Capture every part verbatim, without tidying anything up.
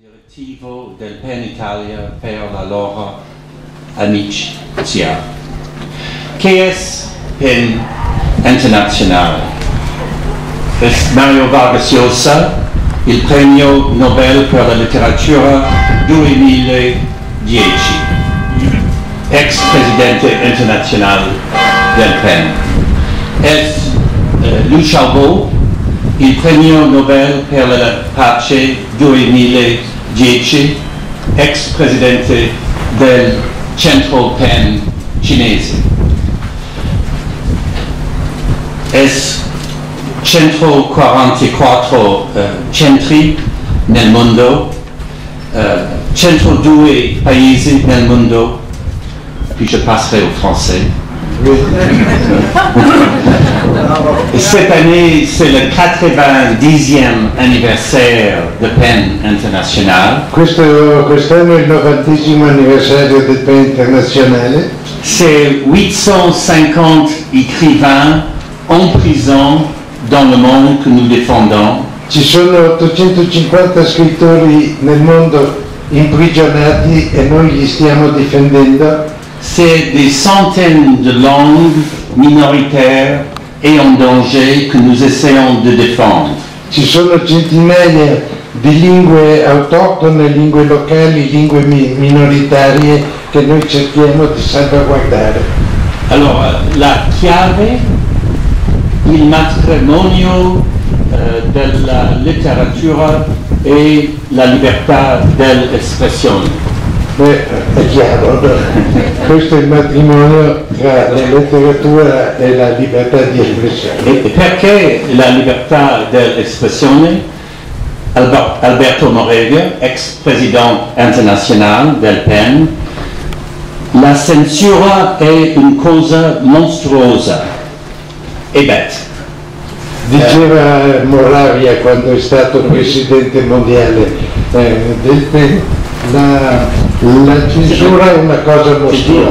Direttivo del P E N Italia per la loro amicizia. Che è P E N internazionale? Es Mario Vargas Llosa, il Premio Nobel per la letteratura duemiladieci, ex presidente internazionale del P E N. Es uh, Liu Xiaobo, il Premio Nobel per la pace duemiladieci, ex presidente del centro P E N cinese. Es centoquarantaquattro uh, centri nel mondo, uh, centodue paesi nel mondo, puis je passerai au français. Et cette année, c'est le quatre-vingt-dixième anniversaire de P E N international. Questo, quest'anno è il novantesimo anniversario del P E N internazionale. C'est huit cent cinquante écrivains en prison dans le monde que nous défendons. Ci sono ottocentocinquanta scrittori nel mondo imprigionati e noi li stiamo difendendo. C'est des centaines de langues minoritaires et en danger que nous essayons de défendre. Ci sono centinaia di lingue autoctone, lingue locali, lingue mi minoritarie che noi cerchiamo di salvaguardare. Allora, la chiave, il matrimonio eh, della letteratura e la libertà dell'espressione. Beh, è chiaro, no? Questo è il matrimonio tra la letteratura e la libertà di espressione. E perché la libertà dell'espressione? Alberto Moreira, ex presidente internazionale del P E N, la censura è una cosa mostruosa e bete. Diceva Moravia quando è stato presidente mondiale eh, del P E N, la, la censura è una cosa mostruosa.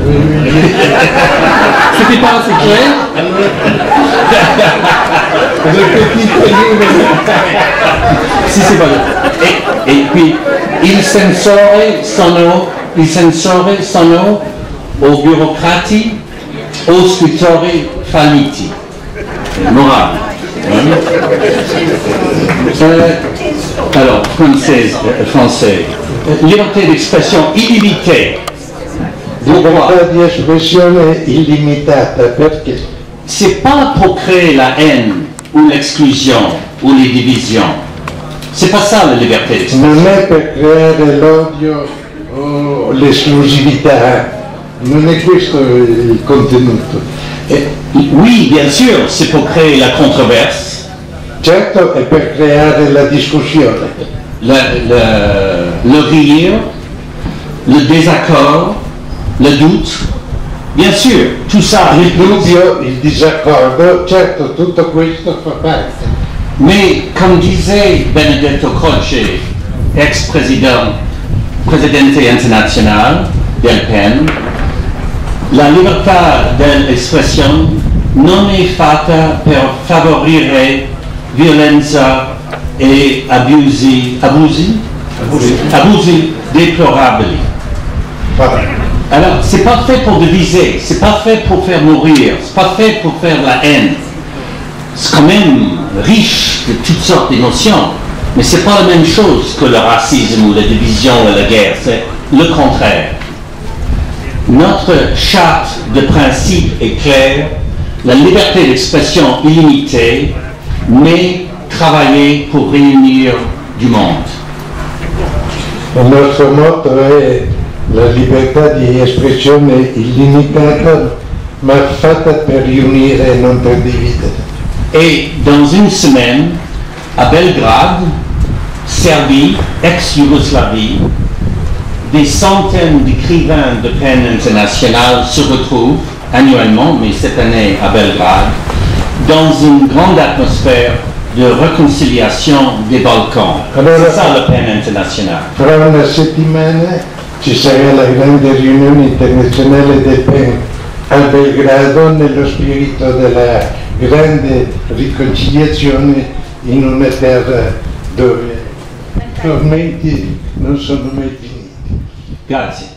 C'était pas assez clair? Si, c'est bon. Et, et puis, i censori sono, i censori sono o burocrati o scrittori falliti. Morale. Euh, alors, français, euh, français. Liberté d'espressione illimitée. Libertà di espressione illimitata, perché? C'est pas pour créer la haine ou l'exclusion ou les divisions. C'est pas ça la liberté d'espressione. Non è per creare l'odio o l'esclusività, non è questo il contenuto. Et, oui, bien sûr, c'est pour créer la controverse. Certo, è per creare la discussione. Le, le, le rire, le désaccord, le doute, bien sûr, tout ça. Il dubbio, il disaccordo, certo, tutto questo fa parte. Mais comme disait Benedetto Croce, ex-président, presidente internazionale del P E N, la libertà dell'espressione non è fatta per favorire violenza e abusi, abusi, abusi, abusi déplorabili. Alors, c'est pas fait pour diviser, c'est pas fait pour faire mourir, c'est pas fait pour faire la haine. C'est quand même riche de toutes sortes d'émotions, mais c'est pas la même chose que le racisme ou la division ou la guerre, c'est le contraire. Notre charte de principe est claire, la liberté d'expression illimitée, mais travailler pour réunir du monde. Il nostro motto è la libertà di espressione illimitata, ma fatta per riunire e non per dividere. Et dans une semaine, à Belgrade, Serbie, ex-Yougoslavie, des centaines d'écrivains de P E N international se retrouvent annuellement, mais cette année à Belgrade, dans une grande atmosphère de réconciliation des Balkans. C'est ça le P E N international. Fra una settimana ci sarà la grande riunione internazionale del P E N a Belgrado nello spirito della grande riconciliazione in una terra dove tormenti non sono mai finiti. Grazie.